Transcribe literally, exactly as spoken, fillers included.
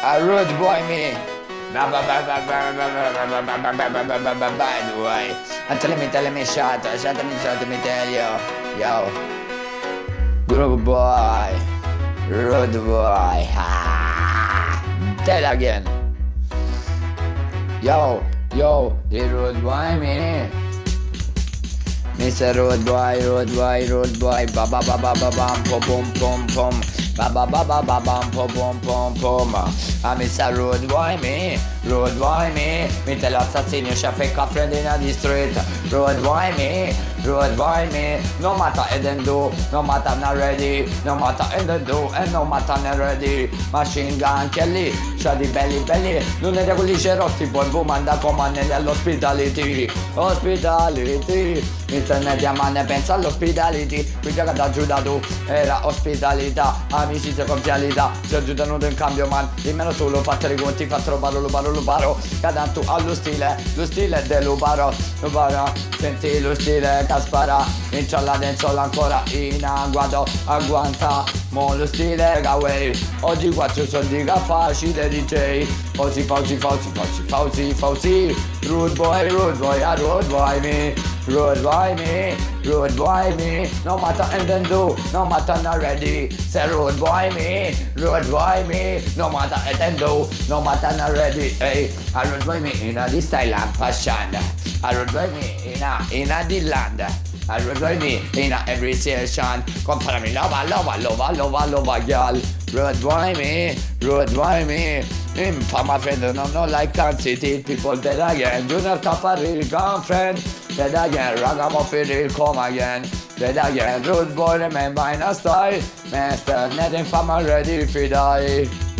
A road boy me. Bad boy. And tell me, tell me, shut, shut me, shut me, tell you, yo. Good boy, road boy. Ha. Tell again. Yo, yo, the road boy me. Mister Road Boy, Road Boy, Road Boy, ba ba ba ba ba bam, pum pum pum pum, ba ba ba ba ba bam, pum pum pum pum. I'm Mister Road Boy me, Road Boy me, mi tell assassino chef e caffè in the street. Road Boy me, Road Boy me, no matter what them do, no matter not ready, no matter what they do, and no matter not ready. Machine gun Kelly, shoddy belly belly, non è quelli cerotti, poi woman da comando dell'hospitality, hospitality. Mister Mediaman pensa all'ospitality, qui gioca da Giuda tu, era ospitalità, amicizia con fialità, si aggiudano in cambio man, dimmelo solo, fate i conti, fatelo paro, lo paro, lo paro, cadantu allo stile, lo stile dello paro, lo paro, senti lo stile Caspara, inciolla denzola ancora in agguato, agguanta, mo lo stile Gaway, oggi quattro soldi che facile D J, fausi, fausi, fausi, fausi, fausi, fausi, rude boy, rude boy, a rude boy me. Road boy me, road boy me, no matter and then do, no matter not ready. Say road boy me, road boy me, no matter and then do, no matter not ready. Hey, I road boy me in a this Thailand fashion. I road boy me in a in a the land. I road boy me in a every session. Come for me, lova, lova, lova, lova, lova, girl. Road boy me, road boy me. Him for my friend, no, no, like can't see it. People dead again. Junior Capari, girlfriend. Dead again, ragamuffin, he'll come again. Dead again, rude boy, remember in a style. Master, nothing from already if he die.